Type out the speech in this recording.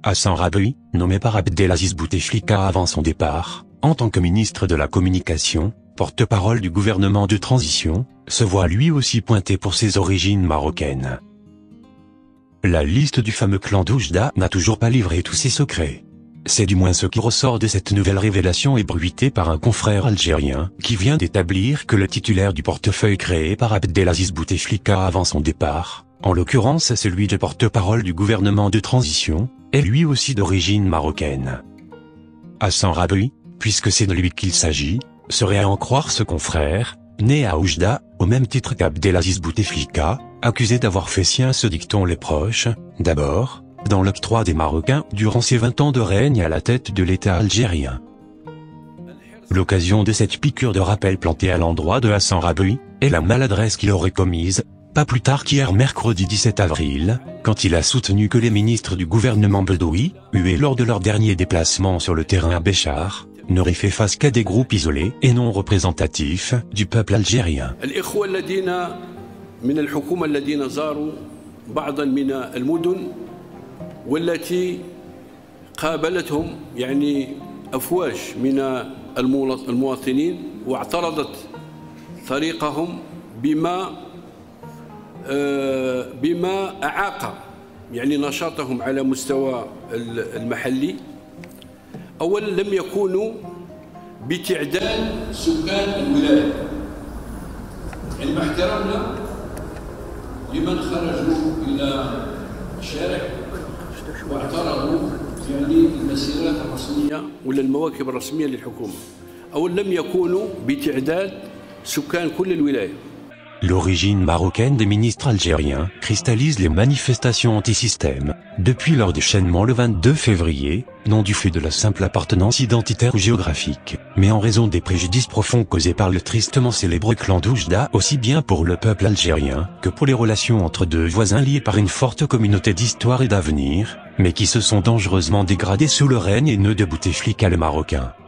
Hassan Raboui, nommé par Abdelaziz Bouteflika avant son départ, en tant que ministre de la Communication, porte-parole du gouvernement de transition, se voit lui aussi pointé pour ses origines marocaines. La liste du fameux clan d'Oujda n'a toujours pas livré tous ses secrets. C'est du moins ce qui ressort de cette nouvelle révélation ébruitée par un confrère algérien, qui vient d'établir que le titulaire du portefeuille créé par Abdelaziz Bouteflika avant son départ, en l'occurrence celui de porte-parole du gouvernement de transition, est lui aussi d'origine marocaine. Hassan Raboui, puisque c'est de lui qu'il s'agit, serait à en croire ce confrère, né à Oujda, au même titre qu'Abdelaziz Bouteflika, accusé d'avoir fait sien ce dicton les proches, d'abord, dans l'octroi des Marocains durant ses 20 ans de règne à la tête de l'État algérien. L'occasion de cette piqûre de rappel plantée à l'endroit de Hassan Raboui, est la maladresse qu'il aurait commise, pas plus tard qu'hier mercredi 17 avril, quand il a soutenu que les ministres du gouvernement bedoui, hués lors de leur dernier déplacement sur le terrain à Béchar, n'auraient fait face qu'à des groupes isolés et non représentatifs du peuple algérien. والتي قابلتهم أفواج من المواطنين واعترضت طريقهم بما أعاق نشاطهم على مستوى المحلي. أولا لم يكونوا بتعداد سكان الولاية، مع احترامنا لمن خرجوا إلى الشارع واعترضوا المسيرات الرسمية ولا المواكب الرسمية للحكومة. أولا لم يكونوا بتعداد سكان كل الولاية. L'origine marocaine des ministres algériens cristallise les manifestations anti-système, depuis leur déchaînement le 22 février, non du fait de la simple appartenance identitaire ou géographique, mais en raison des préjudices profonds causés par le tristement célèbre clan d'Oujda, aussi bien pour le peuple algérien que pour les relations entre deux voisins liés par une forte communauté d'histoire et d'avenir, mais qui se sont dangereusement dégradés sous le règne haineux de Bouteflika le Marocain.